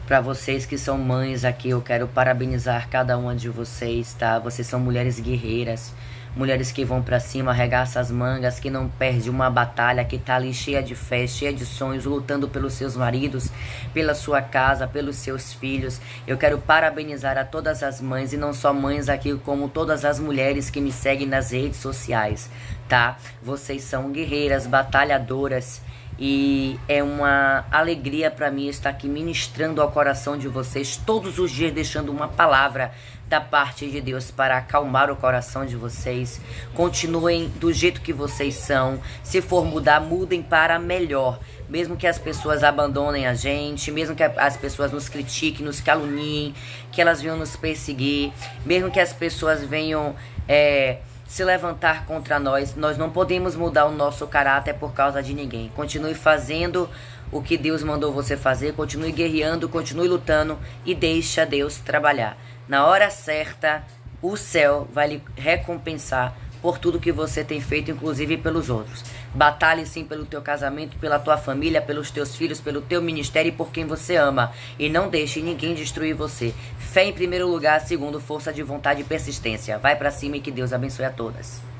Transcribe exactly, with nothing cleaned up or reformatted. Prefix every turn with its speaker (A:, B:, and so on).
A: Para vocês que são mães aqui, eu quero parabenizar cada uma de vocês, tá? Vocês são mulheres guerreiras, mulheres que vão pra cima, arregaçam as mangas, que não perde uma batalha, que tá ali cheia de fé, cheia de sonhos, lutando pelos seus maridos, pela sua casa, pelos seus filhos. Eu quero parabenizar a todas as mães, e não só mães aqui, como todas as mulheres que me seguem nas redes sociais, tá? Vocês são guerreiras, batalhadoras, e é uma alegria para mim estar aqui ministrando ao coração de vocês todos os dias, deixando uma palavra da parte de Deus para acalmar o coração de vocês. Continuem do jeito que vocês são. Se for mudar, mudem para melhor. Mesmo que as pessoas abandonem a gente, mesmo que as pessoas nos critiquem, nos caluniem, que elas venham nos perseguir, mesmo que as pessoas venham é, se levantar contra nós, nós não podemos mudar o nosso caráter por causa de ninguém. Continue fazendo o que Deus mandou você fazer, continue guerreando, continue lutando e deixa Deus trabalhar. Na hora certa, o céu vai lhe recompensar por tudo que você tem feito, inclusive pelos outros. Batalhe sim pelo teu casamento, pela tua família, pelos teus filhos, pelo teu ministério e por quem você ama. E não deixe ninguém destruir você. Fé em primeiro lugar, segundo, força de vontade e persistência. Vai pra cima e que Deus abençoe a todas.